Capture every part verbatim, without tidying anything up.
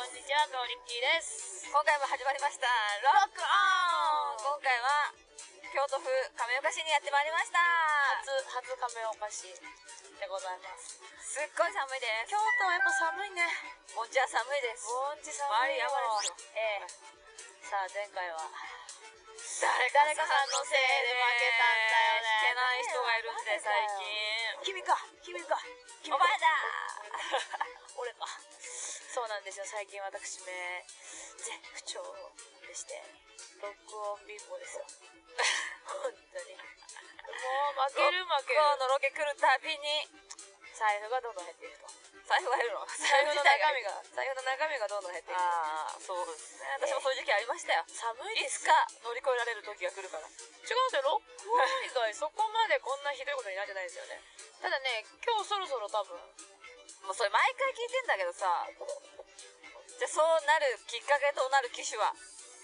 んにちは、かおりっきーです。 今回も始まりましたロックオン。今回は京都府亀岡市にやってまいりました。 初初亀岡市でございます。 すっごい寒いです。 京都はやっぱ寒いね。 盆地は寒いです。 盆地寒いよ。 周り山ですよ。 ええ。さあ前回は誰誰かさんのせいで負けたんだよね。 弾けない人がいるんで最近。 君か君か君かお前だ俺か。そうなんですよ。最近私め絶不調でしてロックオン貧乏ですよ。本当にもう負ける負ける。 今日のロケ来るたびに財布がどんどん減っていくと。 財布が減るの。 財布の中身が財布の中身がどんどん減っていく。 ああ、そうですね。私もそういう時期ありましたよ。 寒いですいつか乗り越えられる時が来るから。 違うんですよ。ロックオン以外そこまでこんなひどいことになってないですよね。ただね、今日そろそろ多分もうそれ毎回聞いてんだけどさ、じゃあそうなるきっかけとなる機種は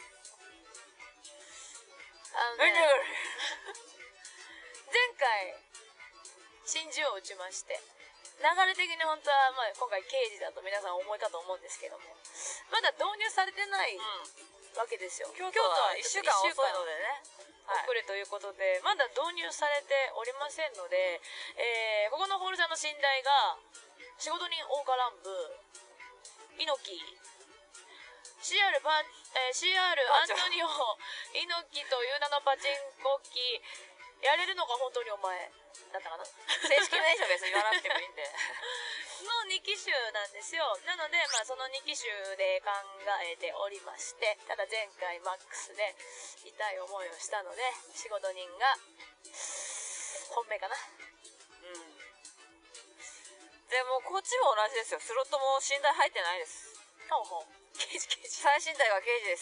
あのね前回真珠を打ちまして、流れ的に本当は、まあ、今回刑事だと皆さん思いかと思うんですけども、まだ導入されてないわけですよ。 京都はいっしゅうかん遅いのでね、 遅れということで、まだ導入されておりませんので、えー、ここのホールさんの寝台が仕事人大カランブ猪木 シーアール, パ、えー、シーアール アントニオ猪木という名のパチンコ機やれるのが本当にお前だったかな。 正式名称別に言わなくてもいいんでのに機種なんですよ。なので、まあ、そのに機種で考えておりまして、ただ前回マックスで痛い思いをしたので、仕事人が本命かな。 うんでもこっちも同じですよ。スロットも寝台入ってないです。 ほうほう。刑事刑事。 最新台が刑事です。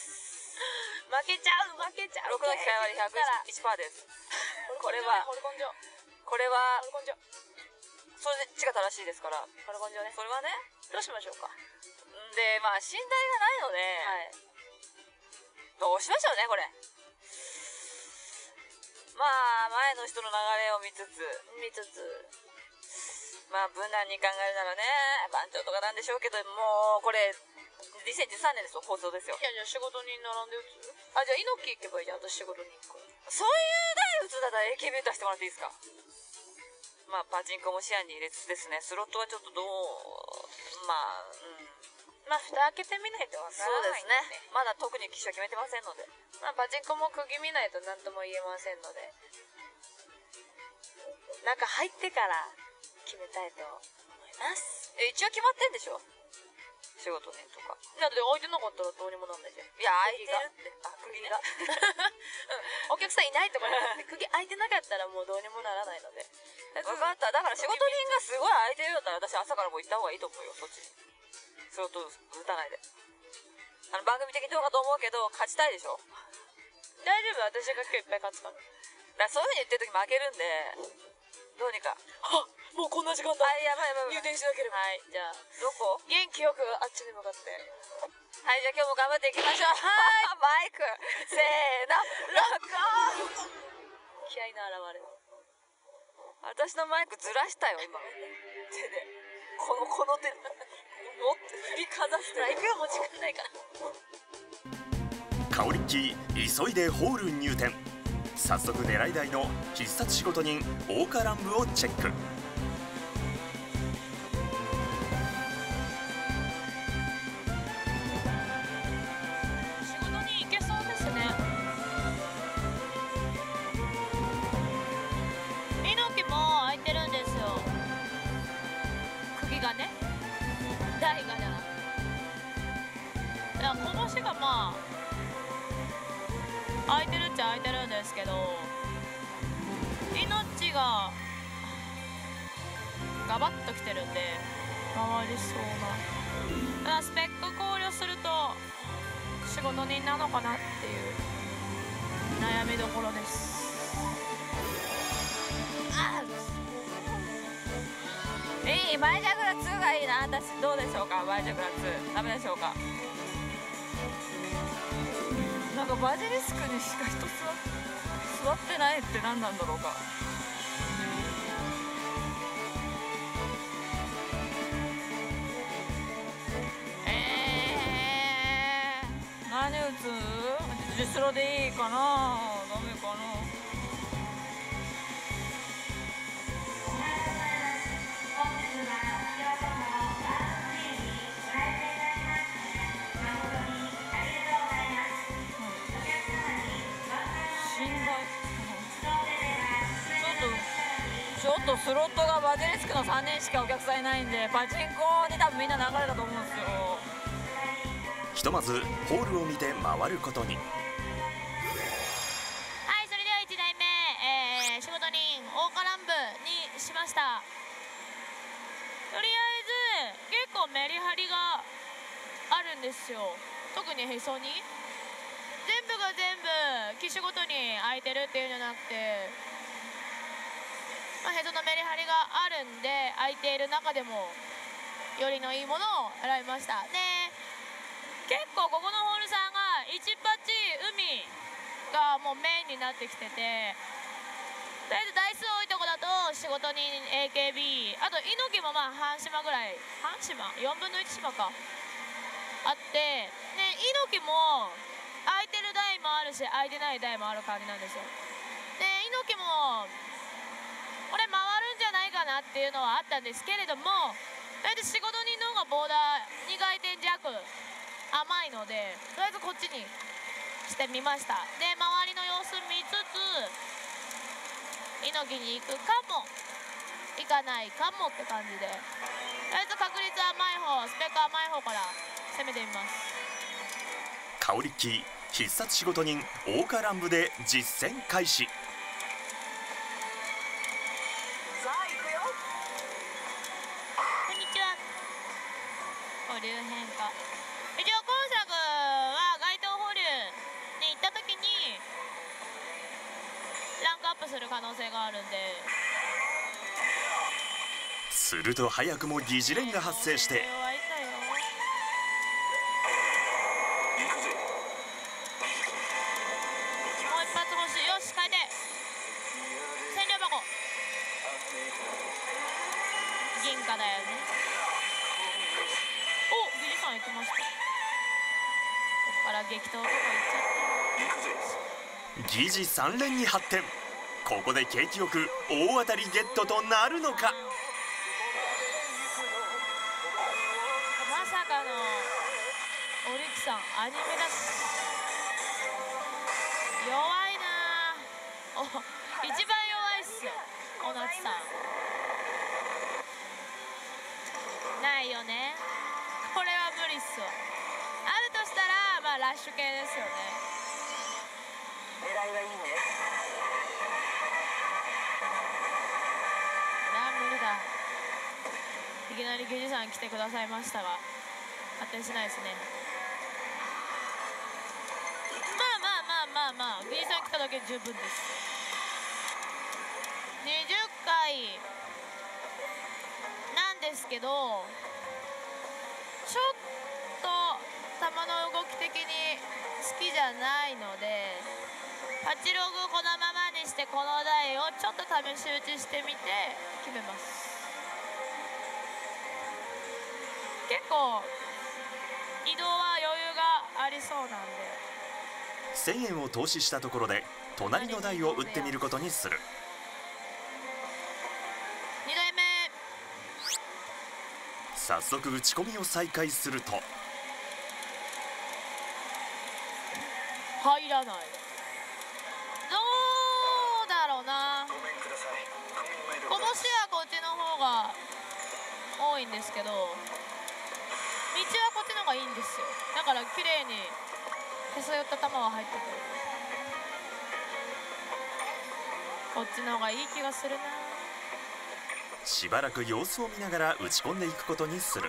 負けちゃう負けちゃう。 ろくの機械割り ひゃくいちパーセント です。これはホルコン上。 これはホルコン上。 それっちが正しいですから。 ホルコン上ね。 それはね。 どうしましょうか。 でまあ寝台がないので、 はい。 どうしましょうねこれ。まあ前の人の流れを見つつ見つつ。 まあ無難に考えるならね番長とかなんでしょうけど、もうこれにせんじゅうさんねんですよ、放送ですよ。 いやじゃあ仕事人並んで打つ。あ、じゃあ猪木行けばいいじゃん。私仕事人行く。 そういう台打つだったら エーケービー 打たせてもらっていいですか。まあパチンコも視野に入れつつですね、スロットはちょっとどうまあうんまあ蓋開けてみないとわからそうないんで、 ですね。まだ特に機種は決めてませんので、 まあパチンコも釘見ないと何とも言えませんので、中入ってから決めたいと思います。 え一応決まってんでしょ、仕事ねとか。 だって置いてなかったらどうにもなんないじゃん。 いや空いてるってあ釘がうん、お客さんいないとかじゃなくて釘開いてなかったらもうどうにもならないので。 分かった。だから仕事人がすごい空いてるようだったら私朝からもう行った方がいいと思うよ、そっちに。スロット打たないで。あの番組的にどうかと思うけど勝ちたいでしょ。 大丈夫、私が今日いっぱい勝つから。 だからそういう風に言ってる時負けるんで、どうにか。 あ、もうこんな時間だ。 あ、やばいやばいやばい。 入店しなければ。はい、じゃあどこ？ 元気よくあっちに向かって。 はい、じゃあ今日も頑張っていきましょう。はいマイクせーのロックオン。 気合いの表れ。 私のマイクずらしたよ今手で、このこの手で持って振りかざして。 ライブはもう時間ないから。 かおりっきー急いでホール入店。早速狙い台の必殺仕事人大カランブをチェック。 仕事に行けそうですね。猪木も空いてるんですよ。釘がね、台がじゃなくて、いやこぼしがまあ空いてるっちゃ空いてるんですけど、命がガバッときてるんで回りそうな。ただスペック考慮すると仕事人なのかなっていう悩みどころです。あいいバイジャグラツーがいいな。私どうでしょうか。バイジャグラツーダメでしょうか。なんかバジリスクにしか人座ってないって何なんだろうか。 えじスロでいいかな。ダメかな。ちょっとスロットがバジリスクのさんにんしかお客さんいないんで、パチンコに多分みんな流れだと思うんですよ。 ひとまずホールを見て回ることに。 はい、それではいちだいめ、えー、仕事人大カラン部にしました。とりあえず結構メリハリがあるんですよ。特にへそに全部が全部機種ごとに空いてるっていうんじゃなくて、まあ、へそのメリハリがあるんで、空いている中でもよりのいいものを選びました。で、結構ここのホールさんがいちパチ海がもうメインになってきてて、とりあえず台数多いとこだと仕事に エーケービー、 あと猪木もまあ半島ぐらい、半島よんぶんのいち島かあって、で猪木も空いてる台もあるし空いてない台もある感じなんですよ。で猪木もこれ回るんじゃないかなっていうのはあったんですけれども、とりあえず仕事人の方がボーダーにかいてん弱甘いので、とりあえずこっちにしてみました。で周りの様子見つつ猪木に行くかも行かないかもって感じで、とりあえず確率甘い方、スペック甘い方から攻めてみます。 カオリッキー必殺仕事人大カラン部で実践開始。 こんにちは。保留変化。一応今作は街頭保留に行った時にランクアップする可能性があるんで。 すると早くも疑似連が発生して、 弱いたよ。もう一発欲しい。よし、変えて千両箱銀貨だよね。お、ギリさん言ってました。ここから激闘とか言っちゃって。 疑似さん連に発展。ここで景気よく大当たりゲットとなるのか。 まさかのオリキさんアニメだし弱いなお、一番弱いっすよ小夏さん。ないよね、これは無理っすわ。あるとしたらまあラッシュ系ですよね。 狙いはいいね。 なあ無理だ。いきなりゲジさん来てくださいましたが発展しないですね。まあまあまあまあまあゲジさん来ただけで十分です。にじゅっかいなんですけど、ちょっと球の動き的に好きじゃないので、パチログこのままにしてこの台をちょっと試し打ちしてみて決めます。結構移動は余裕がありそうなんでせんえんを投資したところで隣の台を打ってみることにする。 にだいめ早速打ち込みを再開すると入らない。どうだろうな。こぼしはこっちの方が多いんですけど、道はこっちの方がいいんですよ。だから綺麗にへそ寄った球は入ってくる。こっちの方がいい気がするな。 しばらく様子を見ながら打ち込んでいくことにする。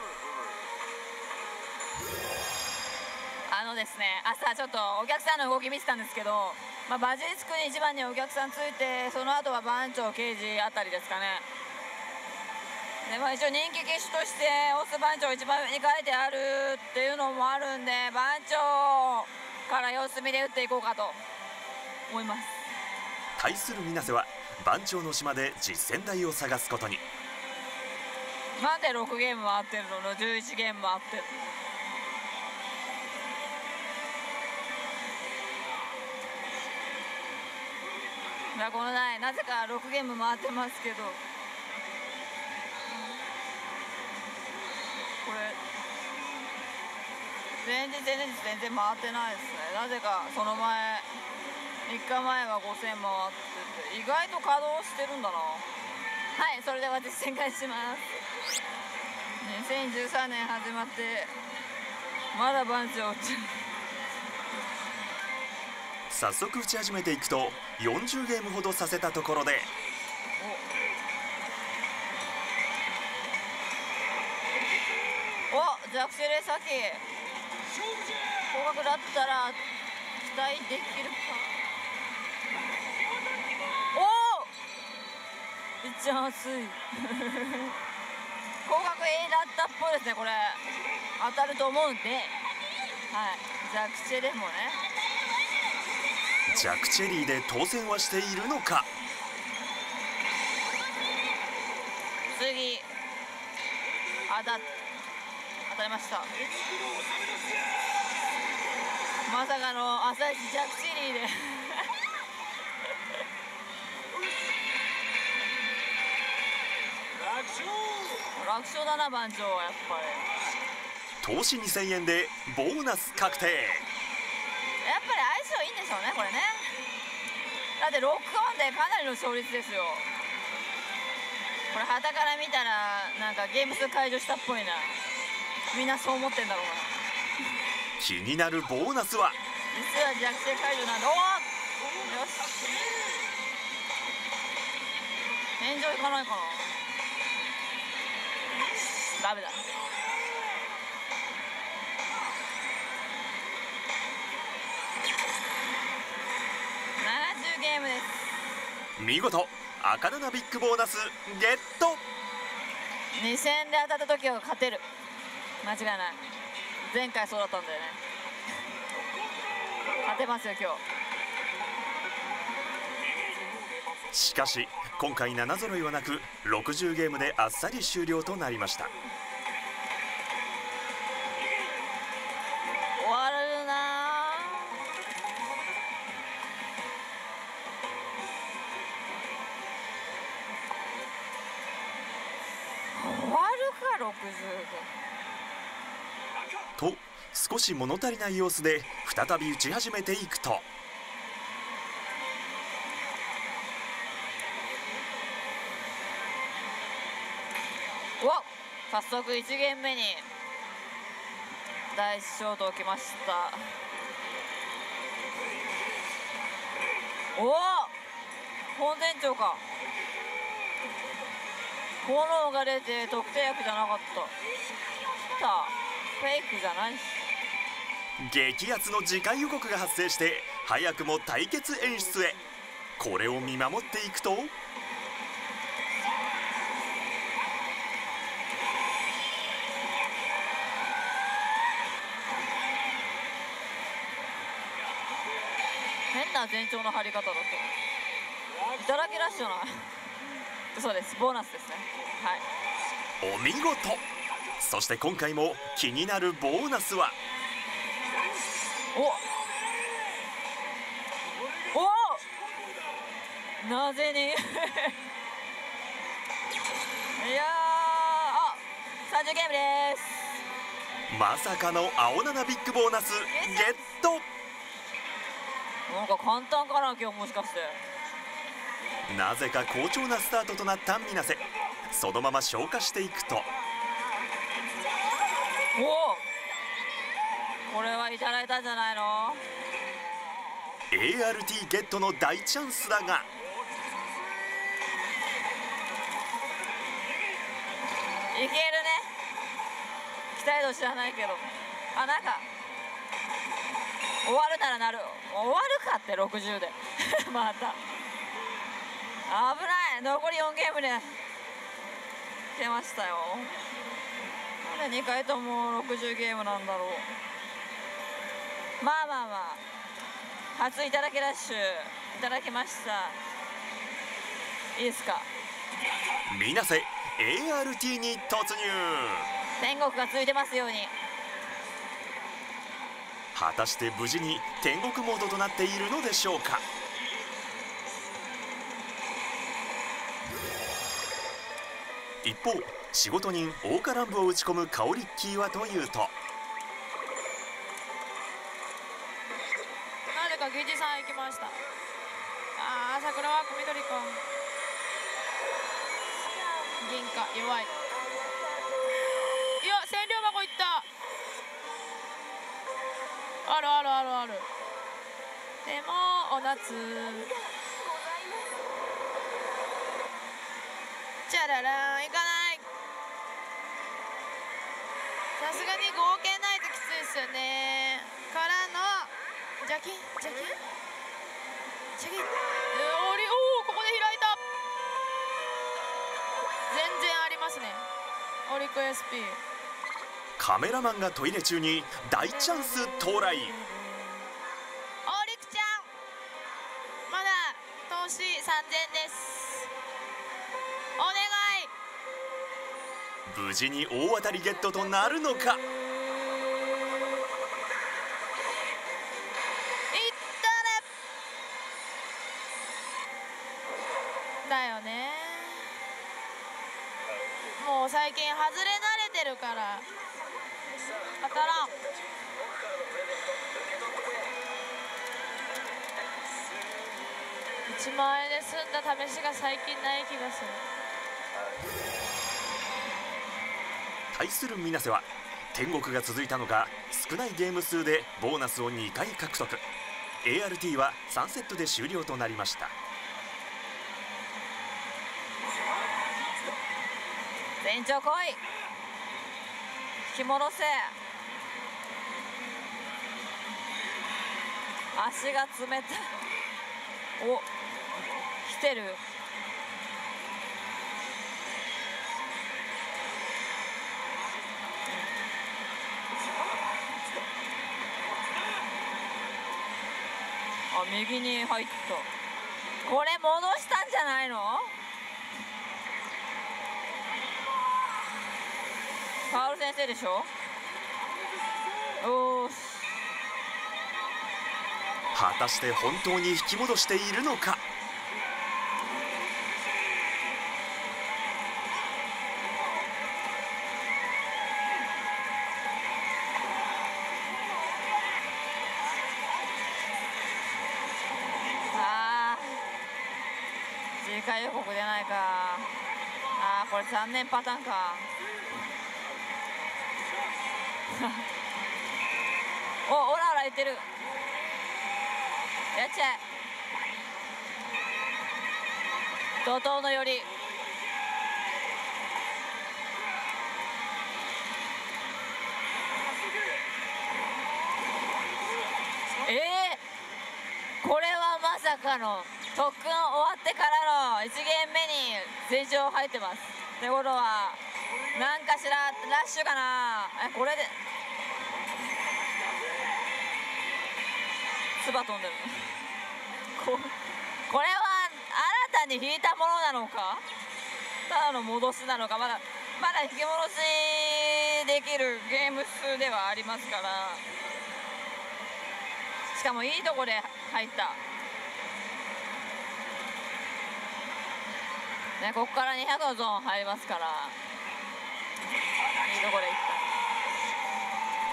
あのですね、朝ちょっとお客さんの動き見てたんですけど、まあ、バジリスクに一番にお客さんついて、その後は番長刑事あたりですかね。で、まあ、一応人気機種としてオス番長一番上に書いてあるっていうのもあるんで、番長から様子見で打っていこうかと思います。 対する水瀬は番長の島で実戦台を探すことに。 なんでろくゲーム回ってるの、じゅういちゲーム回ってる。 まあこの台なぜかろくゲーム回ってますけど、これ前日前日全然回ってないですね。なぜかその前みっかまえはごせん回ってて、意外と稼働してるんだな。はい、それでは実践開始します。にせんじゅうさんねん始まってまだ番長落ちる。 早速打ち始めていくとよんじゅうゲームほどさせたところで、 おおジャクセレ先高額だったら期待できるか。おおめっちゃ熱い高額 A だったっぽいですね。これ当たると思うんで、はい、ジャクチェレもね、 ジャクチェリーで当選はしているのか。 次当た当たりました。まさかの朝一ジャクチェリーで楽勝だな番長は。やっぱり投資にせんえんでボーナス確定。 やっぱり相性いいんでしょうね、これね。だってロックオンでかなりの勝率ですよ。これ旗から見たらなんかゲーム数解除したっぽいな。みんなそう思ってんだろうな。 気になるボーナスは実は弱制解除なんで、おおよし炎上いかないかな。ダメだ。ななじゅうゲームです。 見事赤ななビッグボーナスゲット。 にせんで当たった時は勝てる、間違いない。前回そうだったんだよね。勝てますよ今日。 しかし今回なな揃いはなくろくじゅうゲームであっさり終了となりました。 終わるな。終わるかろくじゅうと少し物足りない様子で再び打ち始めていくと、 おっ早速いちゲーム目に第一ショートをきました。おお本店長か。炎が出て特定薬じゃなかった。来たフェイクじゃないし。 激アツの次回予告が発生して早くも対決演出へ。これを見守っていくと、 変な前兆の張り方だった。いただきラッシュじゃないそうです、ボーナスですね。はい、 お見事。そして今回も気になるボーナスは、 おおなぜにいやーあさんじゅうゲームです。 まさかの青ななビッグボーナスゲット。 なんか簡単かな今日、もしかして。 なぜか好調なスタートとなった水瀬。そのまま消化していくと、 おおこれはいただいたんじゃないの。 エーアールティー ゲットの大チャンスだが、 いけるね。期待度知らないけど、あなんか終わるならなる。終わるかってろくじゅうでまた危ない。残りよんゲームで来ましたよ。なんでにかいともろくじゅうゲームなんだろう。まあまあまあ初いただきラッシュいただきました。いいですか。 水瀬 エーアールティー に突入。 天国がついてますように。 果たして無事に天国モードとなっているのでしょうか。 一方仕事人大カランブを打ち込むカオリッキーはというと、 なぜかゲジさん行きました。あー、桜は緑か。銀か弱い。いや、千両箱いった。あるあるあるある。でもお夏チャラランいかない。さすがに合計ないときついですよね。からのジャキンジャキンジャキン、おり、おお、ここで開いた。全然ありますね、オリコ エスピー。 カメラマンがトイレ中に大チャンス到来。 オリクちゃんまだ投資さんぜんです。お願い。 無事に大当たりゲットとなるのか。 だよね、もう最近外れ慣れてるから当たらん。いちまんえんで済んだ試しが最近ない気がする。 対する水瀬は天国が続いたのか少ないゲーム数でボーナスをにかい獲得。 エーアールティー はさんセットで終了となりました。 全長来い、引き戻せ。足が冷たい。お、来てる。あ、右に入った。これ戻したんじゃないの？カール先生でしょ。おーし、 果たして本当に引き戻しているのか。 あー、次回予告出ないか。あー、これ残念パターンか。お、オラオラ言ってる。やっちゃえ。怒涛の寄り。えー、これはまさかの特訓終わってからのいちゲーム目に全勝入ってます。ってことはなんかしらラッシュかな。え、これでつば飛んでるこ, これは新たに引いたものなのか、ただの戻しなのか。まだまだ引き戻しできるゲーム数ではありますから。しかもいいとこで入った、ね、ここからにひゃくのゾーン入りますから、いいとこでいった。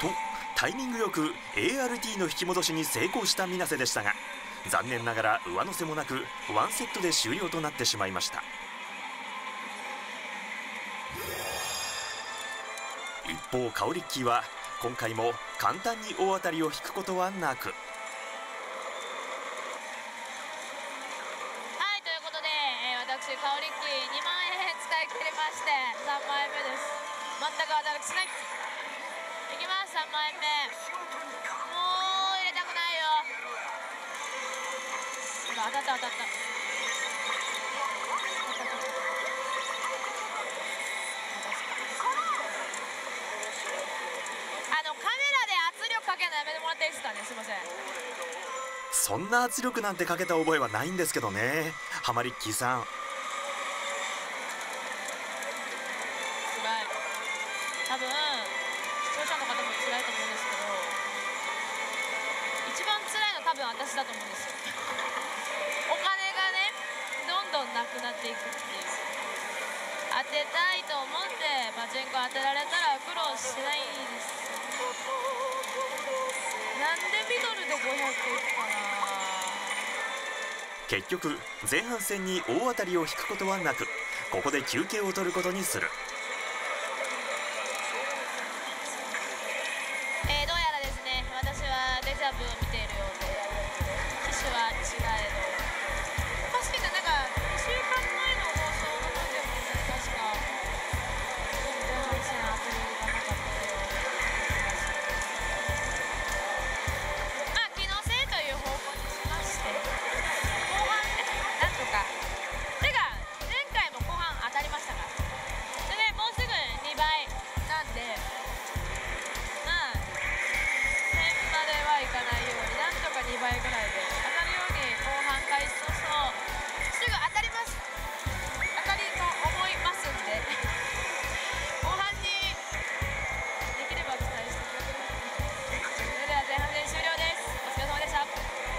とタイミングよく エーアールティー の引き戻しに成功した水瀬でしたが、残念ながら上乗せもなくワンセットで終了となってしまいました。一方カオリッキーは今回も簡単に大当たりを引くことはなく、 はい、ということで、えー、私カオリッキーにまんえん使い切りましてさんまんえんめです。全く当たりしない。いきます。さんまんえんめ、もう入れたくないよ。当たった当たった。あのカメラで圧力かけるのやめてもらっていいですかね。すいません。 そんな圧力なんてかけた覚えはないんですけどね、ハマリッキーさん。 辛い。多分視聴者の方も辛いと思うんですけど、一番辛いの多分私だと思うんですよ。お金がねどんどんなくなっていくっていう。 当てたいと思ってパチンコ当てられたら苦労しないです。なんでミドルでごひゃくいくかな。 結局前半戦に大当たりを引くことはなく、ここで休憩を取ることにする。 えー、どうやらですね、私はデジャブを見ているようで、機種は違えど確かなんかにしゅうかんまえの放送の方でもですね、確か前半戦当たりがなかったような。まあ気のせいという方向にしまして、後半ね、なんとかてか前回も後半当たりましたから、それでもうすぐにばいなんで、まあせんまではいかないようになんとかにばいぐらいで当たるように後半開始早々すぐ当たります、当たりと思いますんで、後半にできれば期待してください。それでは前半戦終了です。お疲れ様でした。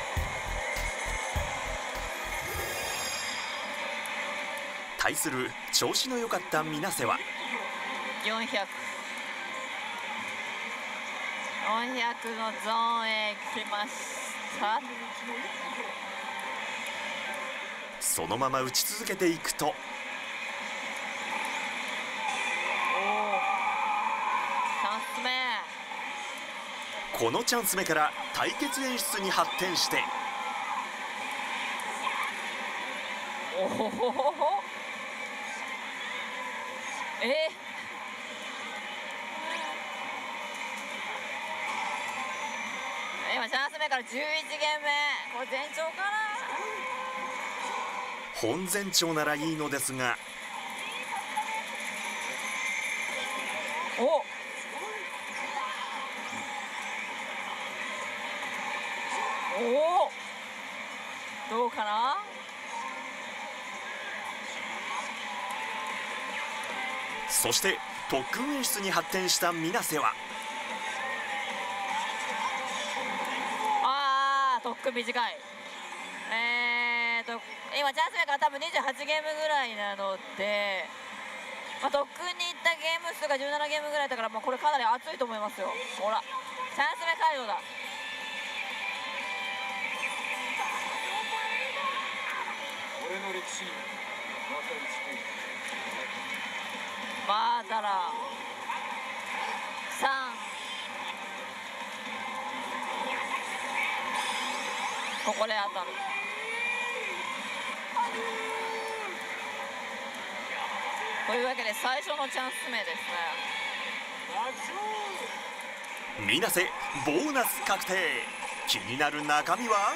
対する調子の良かった水瀬はよんひゃく よんひゃくのゾーンへ来ました。 そのまま打ち続けていくと、 おお、チャンス目。 このチャンス目から対決演出に発展して、 おお、え今チャンス目からじゅういちゲーム目、これ前兆かな。 本前兆ならいいのですが、 おお、どうかな。 そして特訓演出に発展した水瀬は、 ああ、特訓短い。えーと今チャンス目から多分にじゅうはちゲームぐらいなので、まあ、特訓に行ったゲーム数がじゅうななゲームぐらいだから、まあ、これかなり熱いと思いますよ。ほら、チャンス目解除だ。 俺の歴史にまた打ち込む。 まだらさん、ここで当たる。というわけで最初のチャンス目ですね。 水瀬ボーナス確定。気になる中身は、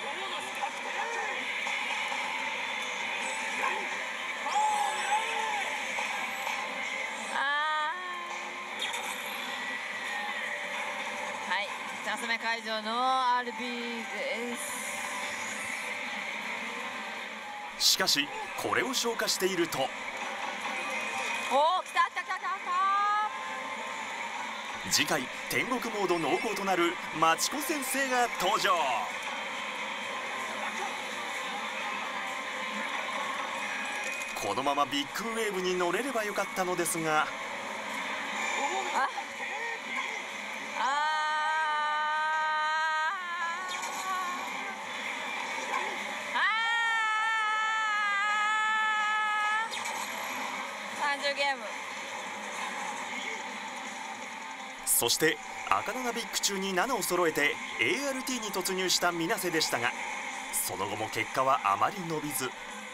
はい、チャンス目会場の アールビー です。 しかしこれを消化していると、 おお、来た来た来た来た。 次回天国モード濃厚となるマチコ先生が登場。このままビッグウェーブに乗れればよかったのですが、 ああさんじゅうゲーム。 そして赤七ビッグ中にななを揃えて エーアールティー に突入した水瀬でしたが、その後も結果はあまり伸びず。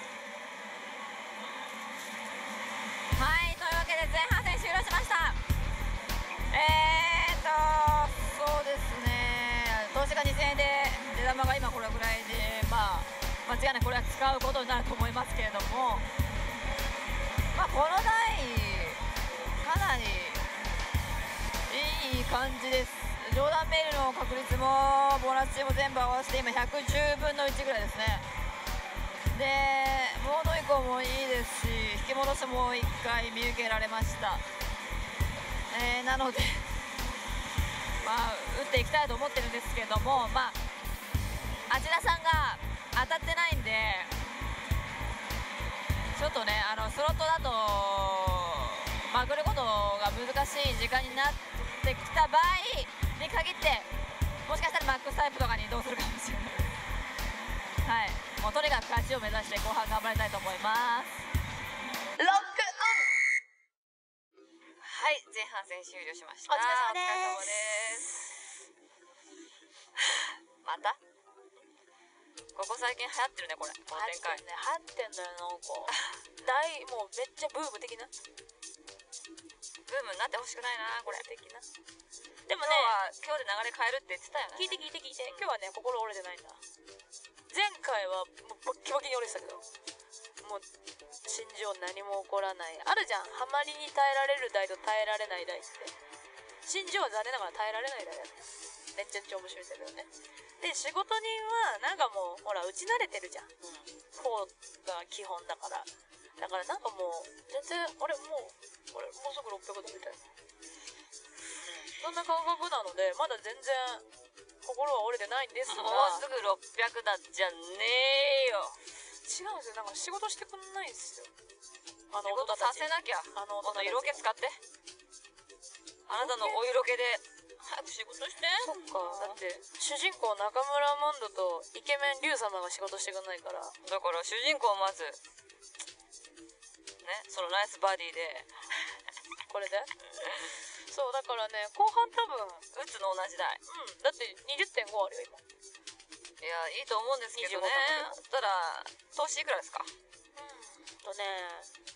はい、というわけで前半戦終了しました。えーっとそうですね、投資がにせんえんで出玉が今これぐらいで、まあ間違いなくこれは使うことになると思いますけれども、まあこの台かなりいい感じです。ジョーダン・メールの確率もボーナス値も全部合わせて今ひゃくじゅうぶんのいちぐらいですね。でモード移行もいいですし、引き戻しもいっかい見受けられました。えー、なのでまあ打っていきたいと思ってるんですけども、まああちらさんが当たってないんで、正ちょっとねあのスロットだとまくることが難しい時間になってきた場合に限ってもしかしたらマックスタイプとかに移動するかもしれないはいもうとにかく勝ちを目指して後半頑張りたいと思います。 ロックオン。 はい前半戦終了しました。 お疲れ様ですお疲れ様ですまたここ最近流行ってるねこれこの展開流行ってんね流行ってんだよなんか大もうめっちゃブーム的なブームになってほしくないなこれ的なでも今ね日は今日で流れ変えるって言ってたよね。 聞いて聞いて聞いて今日はね心折れてないんだ。前回はもうバッキバキに折れてたけどもう心情何も起こらないあるじゃんハマりに耐えられる台と耐えられない台って心情は残念ながら耐えられない台だっためっちゃ面白いんだけどね。で仕事人はなんかもうほら打ち慣れてるじゃん、うん、こうが基本だからだからなんかもう全然俺もう俺もうすぐろっぴゃくだみたいなそんな感覚なのでまだ全然心は折れてないんですがもうすぐろっぴゃくだじゃねえよ。 違うんですよなんか仕事してくんないんですよあ仕事させなきゃあのもっと色気使ってあなたのお色気で早く仕事して。 そっかだって主人公中村モンドとイケメン龍様が仕事してくんないからだから主人公をまずねそのナイスバディでこれでそうだからね後半多分打つの同じ台うんだって にじゅってんご あるよ今いやいいと思うんですけどね。 にじゅうごただ投資いくらですか。 うんとね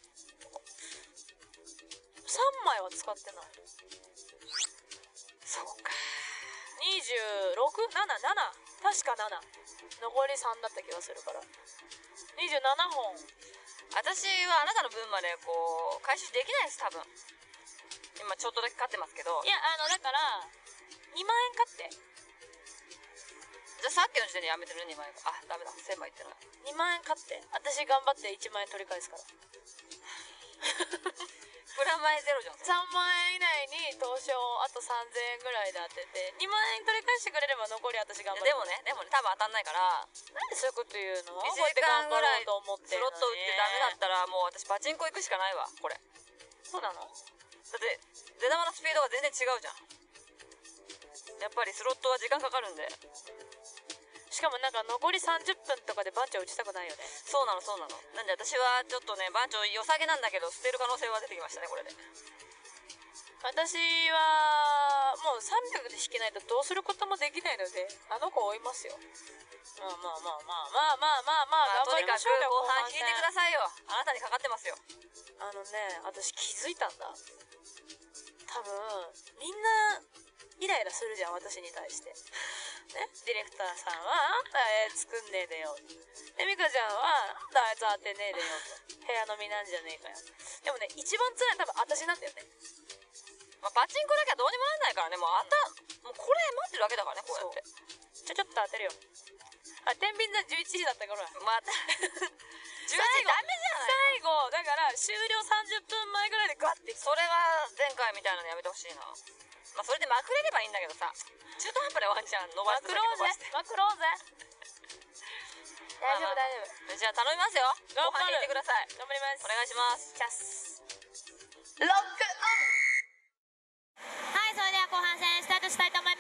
さんまいは使ってないそうかにじゅうろく、なな、なな確かなな残りさんだった気がするからにじゅうななほん私はあなたの分までこう回収できないです多分今ちょっとだけ勝ってますけど。 いやあのだからにまんえん買ってじゃあさっきの時点でやめてるにまん円あダメだせんまいいってないにまんえん買って私頑張っていちまんえん取り返すからプラマイゼロじゃん。 さんまんえん以内に投資をあとさんぜんえんぐらいで当ててにまんえん取り返してくれれば残り私頑張る。 でもねでもね多分当たんないからなんでそういうこと言うのいちこうやってじかんぐらい頑張ろうと思ってスるのにロット打ってダメだったらもう私パチンコ行くしかないわこれ。 そうなのだって出玉のスピードが全然違うじゃん。やっぱりスロットは時間かかるんで。 しかもなんか残りさんじゅっぷんとかで番長打ちたくないよね。 そうなのそうなの。なんで私はちょっとね番長良さげなんだけど捨てる可能性は出てきましたねこれで。 私はもうさんびゃくで引けないとどうすることもできないのであの子を追いますよ。まあまあまあまあまあまあまあまあ、 まあ、と頑張りにかくましょうよ後半聞いてくだい。 さいよ。あなたにかかってますよ。 あのね私気づいたんだ。多分みんなイライラするじゃん私に対してね。ディレクターさんはあんた絵作んねえでよでミカちゃんはあんたあいつ当てねえでよと部屋飲みなんじゃねえかよ。でもね一番辛いの多分私なんだよね。 まあ、パチンコだけはどうにもなんないからね。もうあた、もうこれ待ってるだけだからねこうやって。 じゃちょっと当てるよ。あ天秤座じゅういちじだったからまたじゅういちダメじゃない最後だから終了さんじゅっぷんまえぐらいでガッてそれは前回みたいなのやめてほしいな。まあそれでまくれればいいんだけどさ中途半端でワンちゃん伸ばマしてクローゼ伸ばしてマクローゼ大丈夫まあまあ大丈夫じゃあ頼みますよ。 頑張る後半に行ってください。 頑張ります。 お願いします。 キャスロックオン。 はいそれでは後半戦スタートしたいと思います。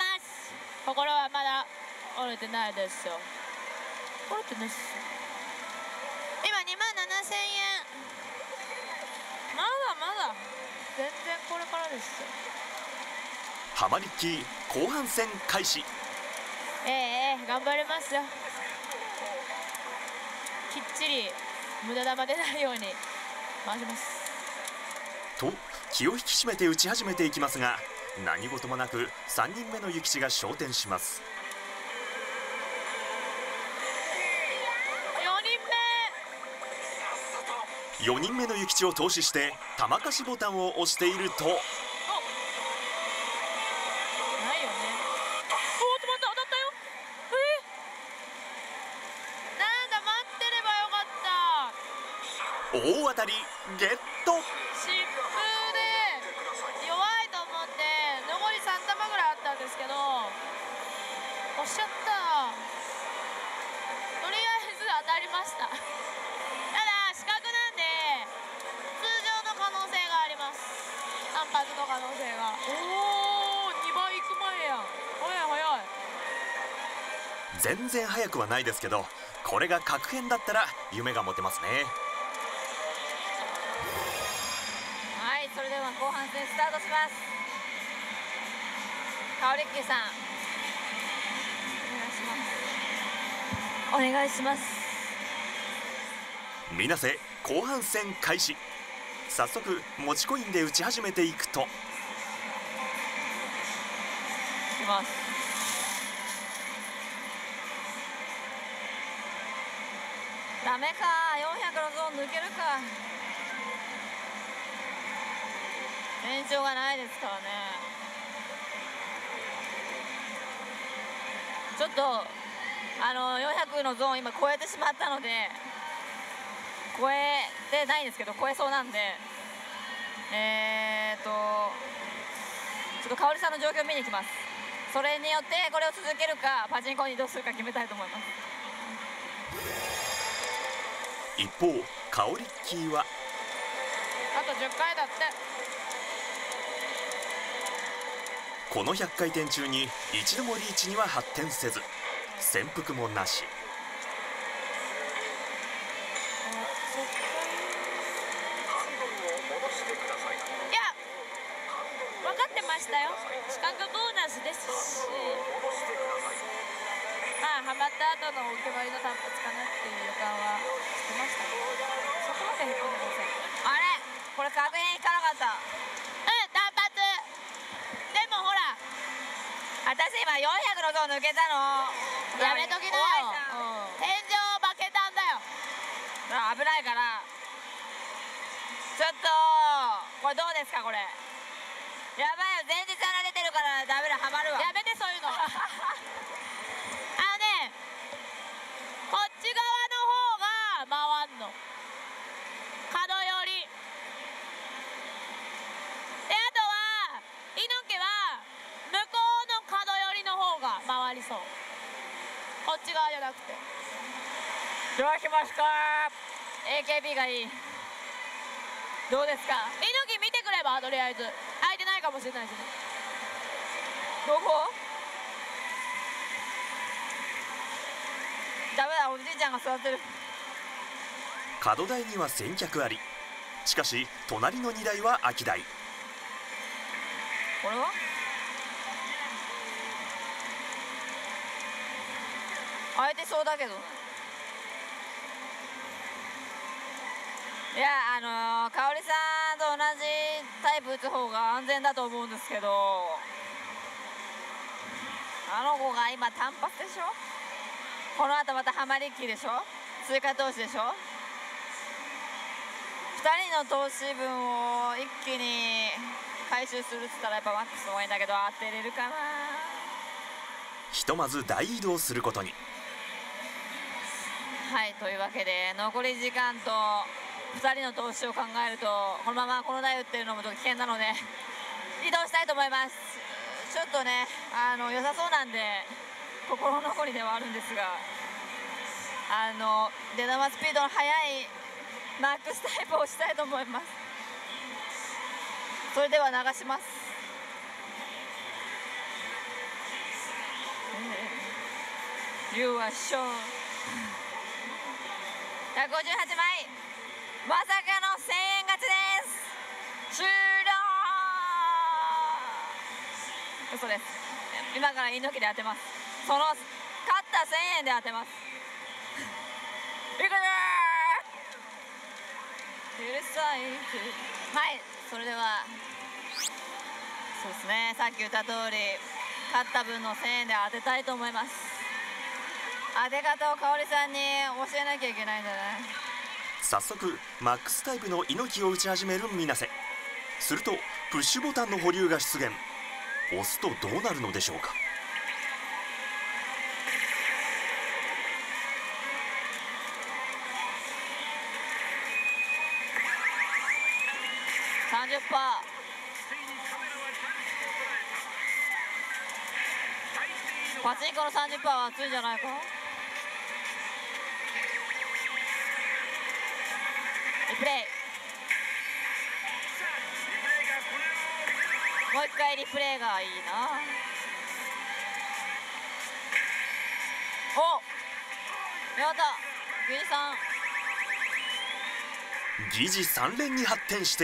心はまだ折れてないですよ。折れてないっす。 今にまんななせんえん。 まだまだ全然これからですよ。 ハマリッキー後半戦開始。 ええええ頑張りますよ。きっちり無駄玉出ないように回しますと気を引き締めて打ち始めていきますが何事もなくさんにんめの諭吉が昇天します。 よにんめよにんめの諭吉を投資して玉貸しボタンを押しているとないよね。おー止まった当たったよ。えなんだ待ってればよかった。 大当たりゲット。 疾風で弱いと思って残りさん玉ぐらいあったんですけど押しちゃった。とりあえず当たりました。ただ四角なんで発の可能性が。おお、にばいいく前やん。早い早い。 全然速くはないですけど、これが確変だったら夢が持てますね。 はい、それでは後半戦スタートします。カオリッキーさん、お願いします。お願いします。 水瀬、後半戦開始。早速持ちコインで打ち始めていくと、 いきます。ダメか、よんひゃくのゾーン抜けるか。延長がないですからね。ちょっとあのよんひゃくのゾーン今超えてしまったので、超えてないんですけど超えそうなんで、えーっとちょっと香織さんの状況を見に行きます。それによってこれを続けるかパチンコに移動するか決めたいと思います。 一方カオリッキーはあとじゅっかいだって。 このひゃっかい転中に一度もリーチには発展せず、潜伏もなし。 いや、分かってましたよ。視覚ボーナスですし、まあハマった後のお決まりの単発かなっていう予感はしてましたけど、そこまでへこんでません。 あれこれ確変いかなかった。 うん、単発。でもほら、 私今よんひゃくのゾーン抜けたの。 やめときなよ。 うん、 天井負けたんだよ。 あ危ないから。ちょっとこれどうですかこれ。やばいよ、前日穴出てるからダメだ、ハマるわ。 やめてそういうの。あのね、こっち側の方が回んの。角寄り。で、あとは猪木は向こうの角寄りの方が回りそう。こっち側じゃなくて。 どうしますか。 エーケービー がいい。どうですか。 猪木見てくればとりあえず空いてないかもしれないしね。 どこ。ダメだ、おじいちゃんが座ってる。 角台には先客あり。しかし隣の荷台は空き台。 これは空いてそうだけど。いや、あのー、香織さんと同じタイプ打つ方が安全だと思うんですけど、あの子が今単発でしょ。この後またハマりっきでしょ。追加投資でしょ。ふたりの投資分を一気に回収するっつったらやっぱマックスの方がいいんだけど、当てれるかな。 ひとまず大移動することに。 はい、というわけで残り時間とふたりの投資を考えると、このままこの台打ってるのもちょっと危険なので移動したいと思います。ちょっとね、あの良さそうなんで心残りではあるんですが、あの出玉スピードの速いマックスタイプをしたいと思います。それでは流します。You are sure ひゃくごじゅうはちまい、まさかのせんえん勝ちです。終了。嘘です。今から猪木で当てます。その勝ったせんえんで当てます。いくねー。うるさい。はい、それではそうですね、さっき言った通り勝った分のせんえんで当てたいと思います。当て方を香織さんに教えなきゃいけないんだね。 早速マックスタイプの猪木を打ち始める水瀬。するとプッシュボタンの保留が出現。押すとどうなるのでしょうか。 さんじゅっパーセント。パチンコの さんじゅっパーセント は熱いんじゃないか。リプレイ。 もう一回リプレイがいいな。お、やった、議事さん。 疑似三連に発展して、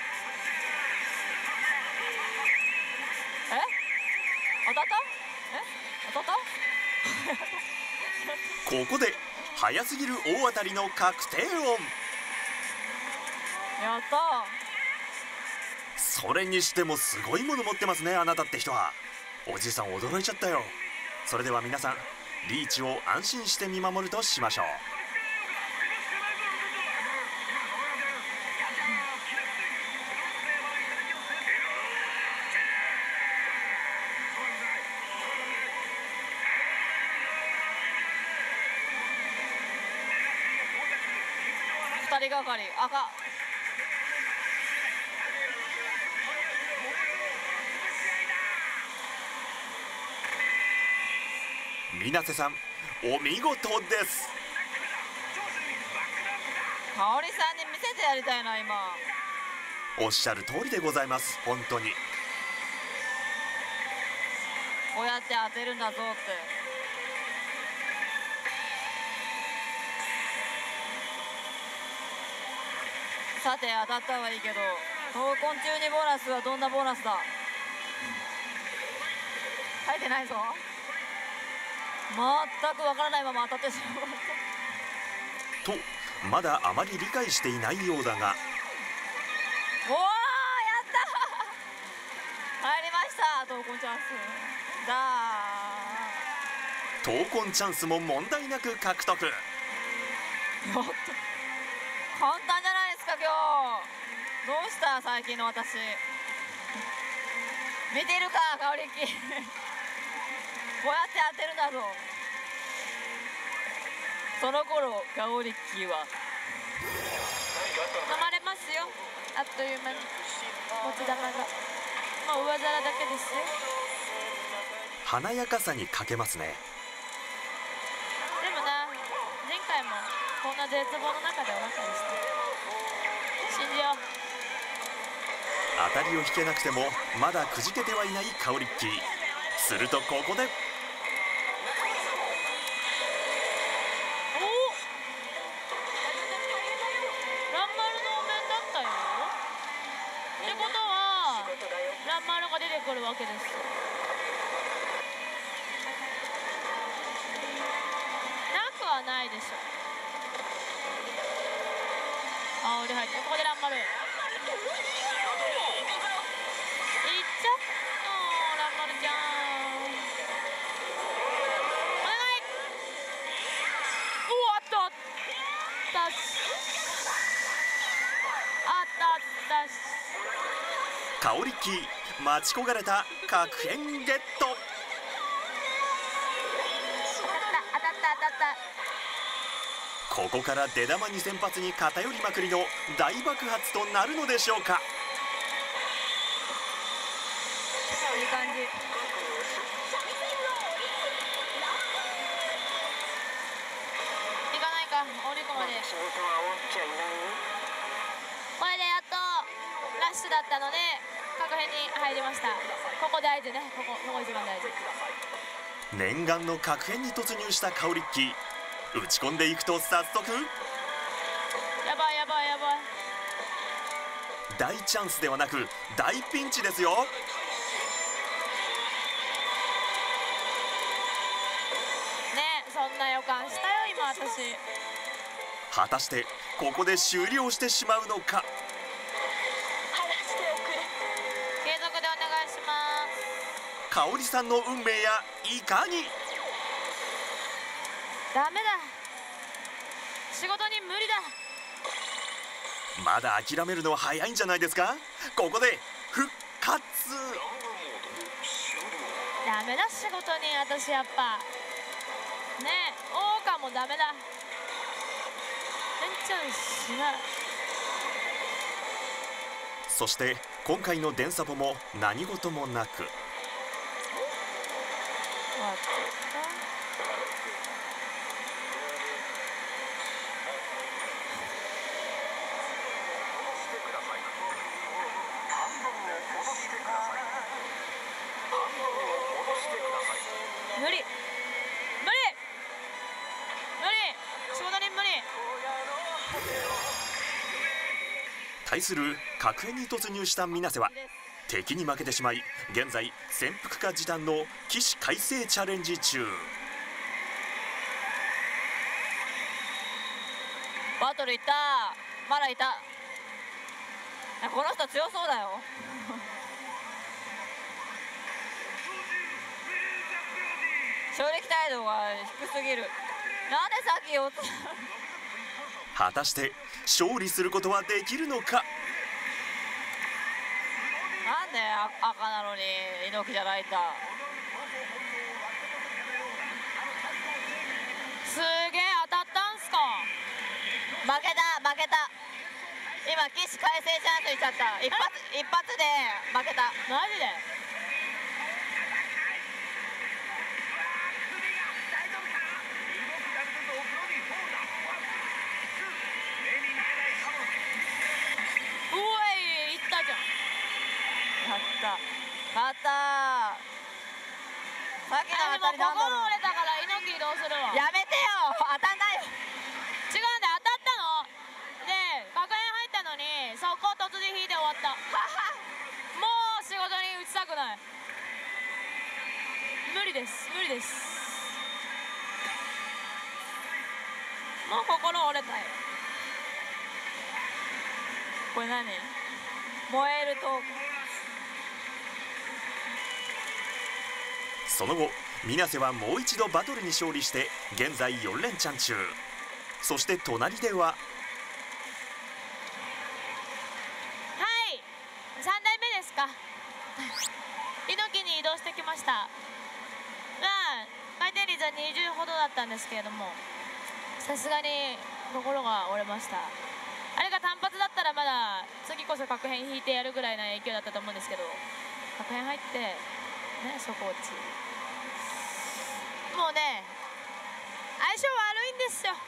え、当たった？え、当たった？ ここで早すぎる大当たりの確定音。 やった。 それにしてもすごいもの持ってますね、あなたって人は。おじさん驚いちゃったよ。それでは皆さん、リーチを安心して見守るとしましょう。 二人がかり赤。 水瀬さん、お見事です。 香織さんに見せてやりたいな今。 おっしゃる通りでございます。本当にこうやって当てるんだぞって。さて当たったはいいけど、闘魂中にボーナスはどんなボーナスだ。書いてないぞ。全くわからないまま当たってしまうと、まだあまり理解していないようだが、 おお、やった入りました、闘魂チャンスだ。 闘魂チャンスも問題なく獲得。 やった、簡単じゃないですか今日。どうした最近の私。見てるか香りきこうやって当てるんだぞ。その頃香りきは飲まれますよ、あっという間に。持ち玉がもう上皿だけですよ。 華やかさに欠けますね。 でもな、前回もこんな絶望の中で終わったりして、信じよう。 当たりを引けなくてもまだくじけてはいないカオリッキー。するとここで、 おお、ランマルのお面だったよ。ってことはランマルが出てくるわけです。なくはないでしょ。あ、俺入って、ここでランマルいっちゃったの、ランマルちゃん。お願い。おお、あったあったし、あったあったし。 カオリッキー、待ち焦がれた確変ゲット。 当たった当たった当たった。 ここから出玉に先発に偏りまくりの大爆発となるのでしょうか。 いい感じ。 行かないか、おりこまで。これでやっとラッシュだったので確変に入りました。ここ大事ね、ここここ一番大事。 念願の確変に突入したカオリッキー、打ち込んでいくと早速やばいやばいやばい。 大チャンスではなく大ピンチですよ。 ねえ、そんな予感したよ今私。 果たしてここで終了してしまうのか。 継続でお願いします。 カオリさんの運命やいかに。 ダメだ、仕事に無理だ。 まだ諦めるのは早いんじゃないですか。ここで復活。 ダメだ、仕事に私やっぱねえ、オオカもダメだ。全然しない。 そして今回の電サポも何事もなく、 終わっちゃった。 半分を戻してください。 対する角辺に突入した水瀬は敵に負けてしまい、現在潜伏下時短の起死回生チャレンジ中。 バトルいった。まだいた。この人強そうだよ。衝撃態度が低すぎる。なんでさっきよっつ果たして勝利することはできるのか。 なんで赤なのに猪木じゃないんだ。 すげえ当たったんすか。 負けた負けた。今起死回生チャンスいっちゃった。一発一発で負けた。 マジで。うおい、いったじゃん。 勝った勝った。さっきのあ、でも当たりなんだろう。 心折れたから猪木移動するわ。 やめてよ、当たんないよ。 違うんだよ、当たったので学園入ったのにそこ突然引いて終わった。もう仕事に打ちたくない。無理です無理です。もう心折れたよ。 これ何？燃えると。 その後水瀬はもう一度バトルに勝利して現在よん連チャン中。そして隣では、 はい、さん代目ですか。猪木に移動してきました。まあ回転率はにじゅうほどだったんですけれども、さすがに心が折れました。あれが単発だったらまだ次こそ角辺引いてやるぐらいな影響だったと思うんですけど、角辺入ってね、そこ落ち。もうね、相性悪いんですよ。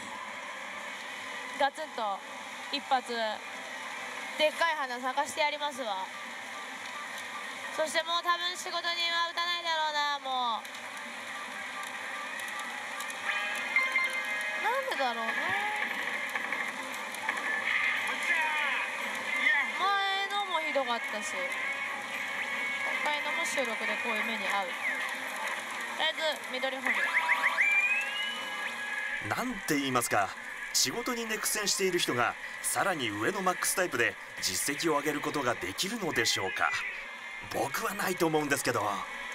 ガツンと一発でっかい花咲かしてやりますわ。そしてもう多分仕事には打たないだろうな。もうなんでだろうね。前のもひどかったし、今回のも収録でこういう目に遭う。とりあえず緑本なんて言いますか、仕事にね苦戦している人がさらに上のマックスタイプで実績を上げることができるのでしょうか。僕はないと思うんですけど。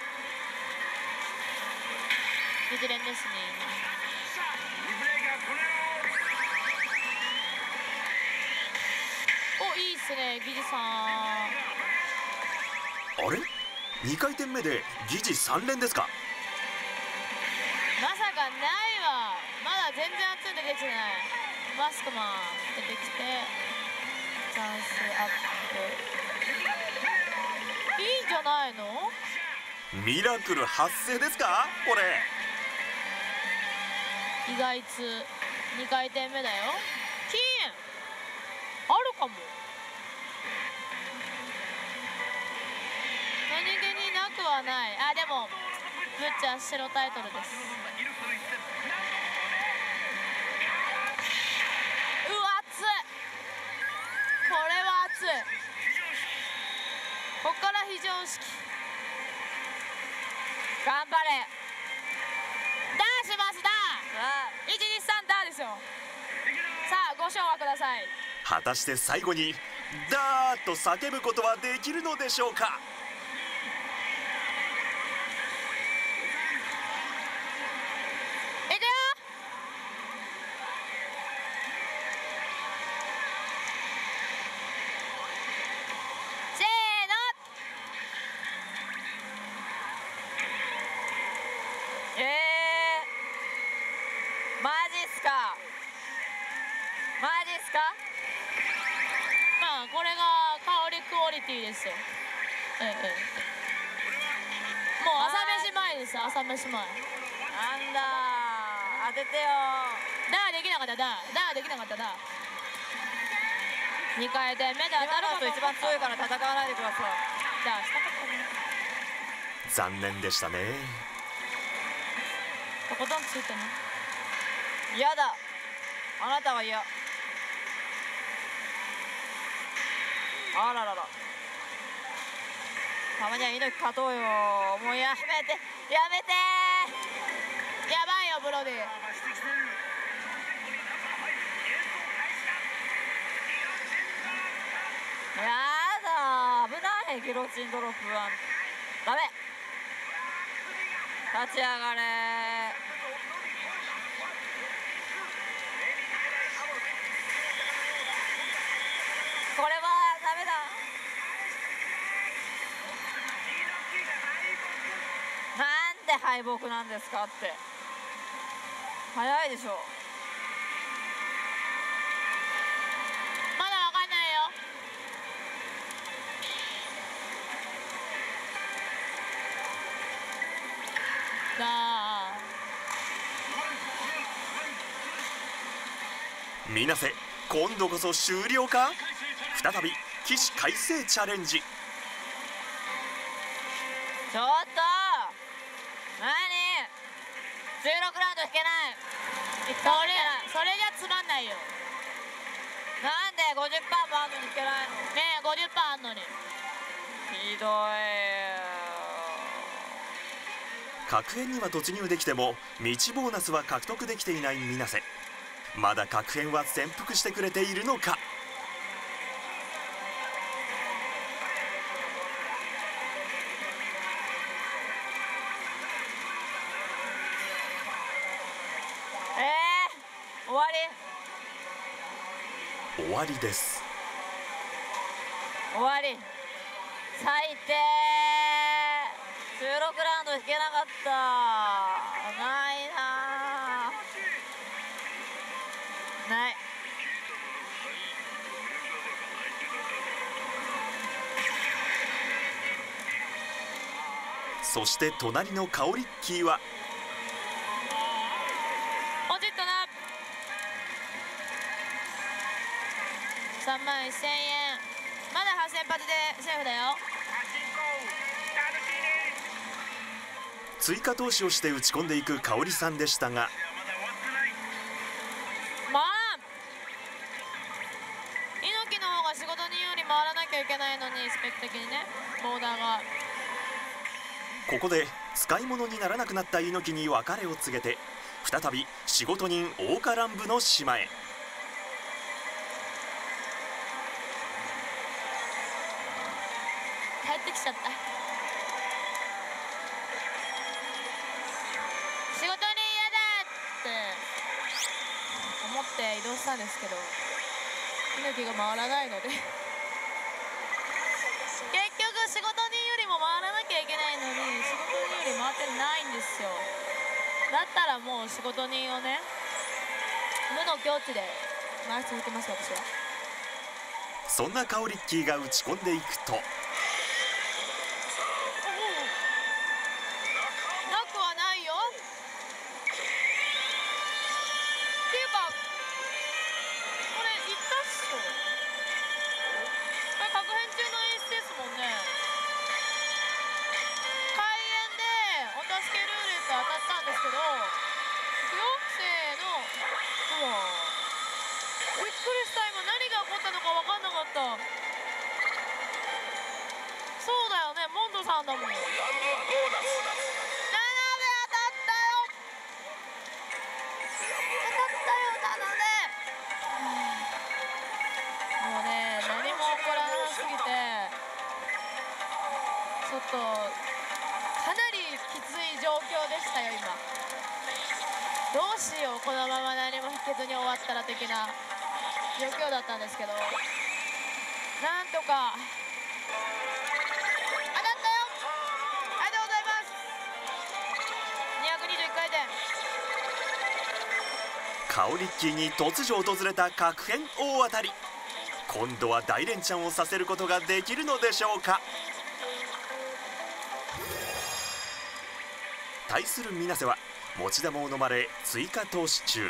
水連ですね。お、いいっすね、ギジさん。 あれ、にかい転目で疑似さん連ですか。 まさかないわ。まだ全然熱いの出てきてない。マスクマン出てきてチャンスアップ。いいんじゃないの。 ミラクル発生ですかこれ。 意外つにかい転目だよ。金あるかも。何気になくはない。あ、でもブッチャー白タイトルです。うわ、熱い。これは熱い。こっから非常識。 頑張れ。 ダーしますだ。いちにさんダーですよ。さあご唱和ください。 果たして最後にダーッと叫ぶことはできるのでしょうか。 いくよ。せーの。 えー、マジっすか。マジっすか。 まあこれが香りクオリティですよ。ええ、もう朝飯前です。朝飯前。 なんだ当ててよ。 ダーできなかった。ダーダーできなかった。ダーにかい転目で当たる今の人一番強いから戦わないでください。 ダーしたかったね。 残念でしたね。 とことんついてね。 嫌だ。あなたは嫌。 あららら、たまには猪木勝とうよ。もうやめてやめて、やばいよブロディ。やだ、危ない。ギロチンドロップはダメ。立ち上がれ。これはダメだ。なんで敗北なんですかって。早いでしょ。 まだわかんないよ。さあ水瀬、今度こそ終了か。再び起死回生チャレンジ。 ちょっと何、じゅうろくラウンド引けない。 それそれじゃつまんないよ。 なんで ごじゅっパーセント もあんのに引けないの。 ねえ ごじゅっパーセント あんのに。 ひどい。 確変には突入できても道ボーナスは獲得できていない水瀬。まだ確変は潜伏してくれているのか。 えー、終わり終わりです。 終わり。最低。じゅうろくラウンド引けなかった。ないなぁ、ない。 そして隣のカオリッキーはポチッとな。さんまんせんえん。まだはっせん発でセーフだよ。 追加投資をして打ち込んでいく香織さんでしたが、 まあ猪木の方が仕事人より回らなきゃいけないのに、スペック的にね、ボーダーが。 ここで使い物にならなくなった猪木に別れを告げて再び仕事人大岡乱舞の島へ。 帰ってきちゃった。仕事人嫌だって思って移動したんですけど、猪木が回らないので結局仕事人よりも回らなきゃいけないのに、仕事人より回ってないんですよ。だったらもう仕事人をね、無の境地で回し続けます、私は。 そんなカオリッキーが打ち込んでいくと、 なくはないよ。っていうかこれ言ったっしょ。これ確変中の演出ですもんね。開演でお助けルーレット当たったんですけど、いくよ、せーの。うわびっくりした。今何が起こったのか分かんなかった。そうだよね、モンドさんだもん。ななめ当たったよ。当たったよ、ななめ。もうね、何も起こらなすぎてちょっとかなりきつい状況でしたよ今。どうしよう、このまま何も引けずに終わったら的な状況だったんですけど、なんとか当たったよ。ありがとうございます。にひゃくにじゅういっかい転。 カオリッキーに突如訪れた確変大当たり。今度は大連チャンをさせることができるのでしょうか。対する水瀬は持ち玉を飲まれ追加投資中。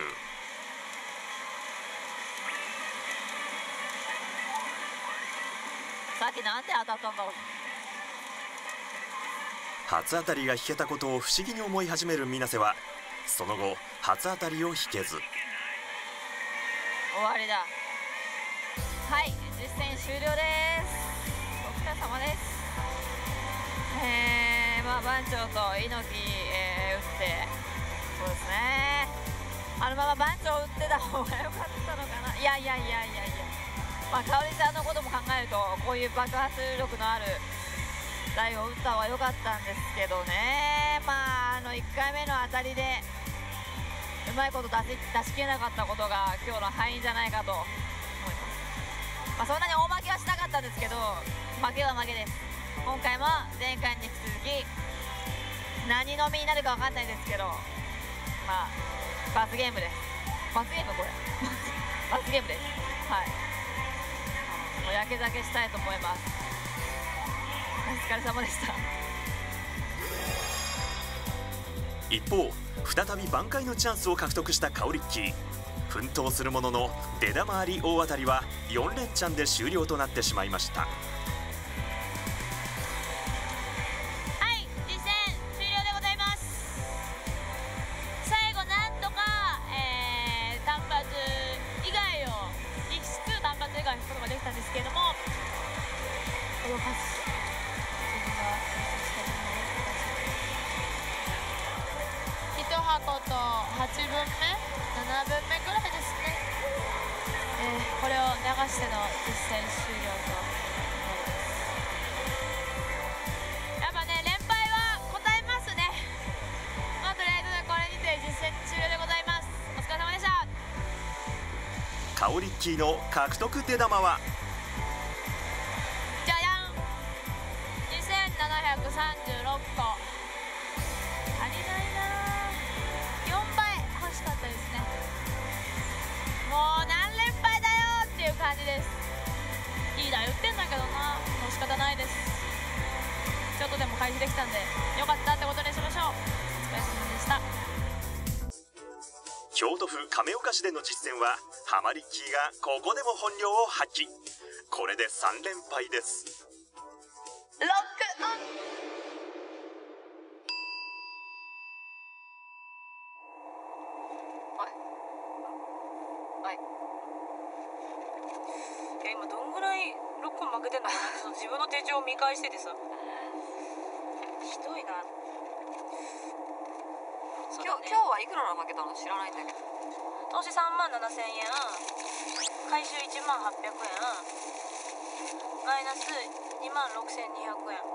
さっきなんで当たったんだろう。 初当たりが引けたことを不思議に思い始める水瀬はその後初当たりを引けず。 終わりだ。はい、実戦終了です。 です。えー、まあ番長と猪木、えー、打ってそうですね、あのまま番長打ってた方が良かったのかな。いやいやいやいやいや、まあ香織さんのことも考えるとこういう爆発力のある台を打った方が良かったんですけどね。まああのいっかいめの当たりでうまいこと出し出し切れなかったことが今日の敗因じゃないかと思います。まあ、そんなに大負けはしなかったんですけど、負けは負けです。今回も前回に引き続き何飲みになるか分かんないですけど、まあ罰ゲームです。罰ゲームこれ罰ゲームです。はい、もうやけ酒したいと思います。お疲れ様でした。 一方、再び挽回のチャンスを獲得したカオリッキー。奮闘するものの出玉あり大当たりはよん連チャンで終了となってしまいました。 はい、実戦終了でございます。最後なんとか、えー、単発以外を実質単発以外を引くことができたんですけれども、届かずいち箱とはちぶんめななぶんめくらいですね、えー、これを流しての実戦終了となります。やっぱね連敗はこたえますね。まあとりあえずこれにて実戦終了でございます。お疲れ様でした。 カオリッキーの獲得出玉はじゃじゃん、にせんななひゃくさんじゅうろっこ。足りないな、よんばい欲しかったですね。もう何連敗だよっていう感じです。いい台打ってんだけどな、もう仕方ないです。ちょっとでも回避できたんでよかったってことにしましょう。お疲れ様でした。 京都府亀岡市での実戦はハマリッキーがここでも本領を発揮。これでさん連敗です。 ロックオン。いや今どんぐらいロック負けてんのかなって、その自分の手帳を見返しててさ、ひどいな。そうだね、 今日今日はいくらの負けたの知らないんだけど、 投資さんまんななせんえん、回収いちまんはっぴゃくえん、マイナスにまんろくせんにひゃくえん。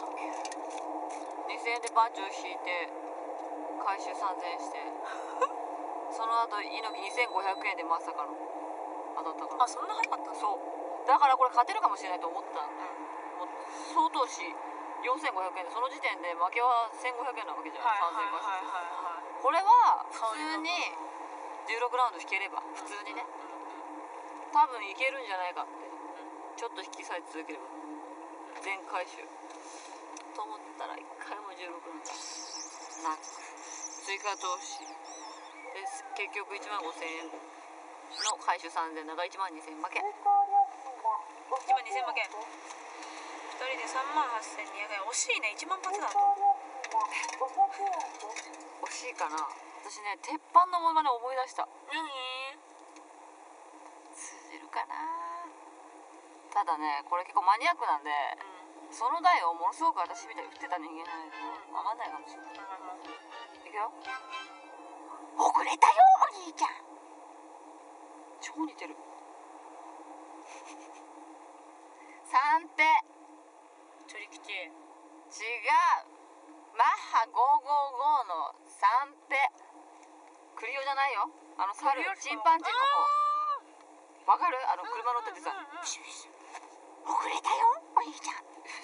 にせんえんで番長引いて回収さんぜんえんしてその後猪木にせんごひゃくえんでまさかの当たったから。 あ、そんな早かったの？ そうだからこれ勝てるかもしれないと思ったんで、もう総投資よんせんごひゃくえんで、その時点で負けはせんごひゃくえんなわけじゃん。 はいさんぜんえんはい回収、 はいはいはい。 これは普通にじゅうろくラウンド引ければ普通にね、多分いけるんじゃないかって、ちょっと引きさえ続ければ全回収と思ったらいっかいもじゅうろくラウンドなく追加投資で結局いちまんごせんえんの回収さんぜんだからいちまんにせんえん負け。 いちまんにせん負け。ふたりでさんまんはっせんにひゃくえん。惜しいね、いちまん発だと。 惜しいかな。私ね、鉄板のものまね思い出した。 何？ 通じるかな。ただね、これ結構マニアックなんで、 うん、 その台をものすごく私みたいに打ってた人間じゃないと分かんないかもしれない。いくよ。遅れたよお兄ちゃん。超似てる。三手。 ちょり吉。 違う。マッハごーごーごーの三手。クリオじゃないよ。あの猿、チンパンジーの方。わかる？あの車乗っててさ、遅れたよお兄ちゃん。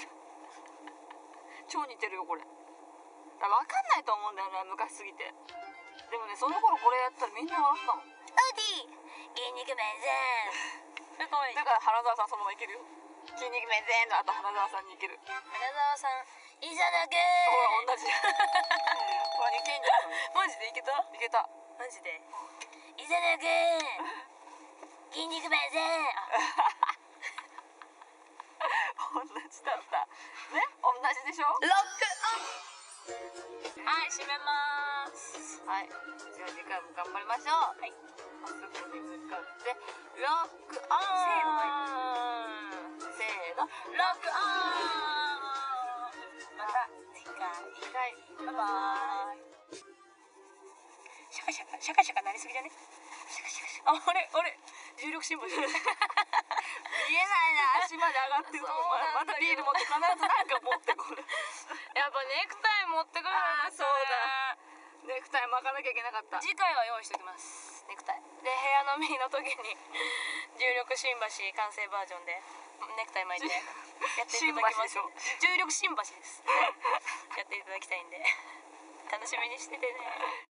超似てるよこれ。だから分かんないと思うんだよね、昔すぎて。でもね、その頃これやったらみんな笑ったもん。 オーディ筋肉メンゼン。かわいい。 だから花澤さんそのままいけるよ。筋肉メンゼンの後花澤さんにいける。 花澤さんいざだけほら同じ。ほら似てんじゃん。 マジでいけた？ いけた。 マジでいざだけ筋肉メンゼン。 同じだったね。同じでしょ。 ロックオン。はい、閉めまーす。 はい、じゃあ次回も頑張りましょう。はい、あそこに向かってロックオン。せーの。せーの。 ロックオン。また次回。バイバーイ。シャカシャカシャカシャカなりすぎじゃね。シャカシャカシャカ。あ、俺俺重力心拍。見えないな、足まで上がってるとこ。またビール持って必ずなんか持ってこる。 やっぱネクタイ持ってくるんあーですね。 そうだ。ネクタイ巻かなきゃいけなかった。次回は用意しておきます。ネクタイ。で部屋飲みの時に重力新橋完成バージョンでネクタイ巻いてやっていただきます。重力新橋です。やっていただきたいんで楽しみにしててね。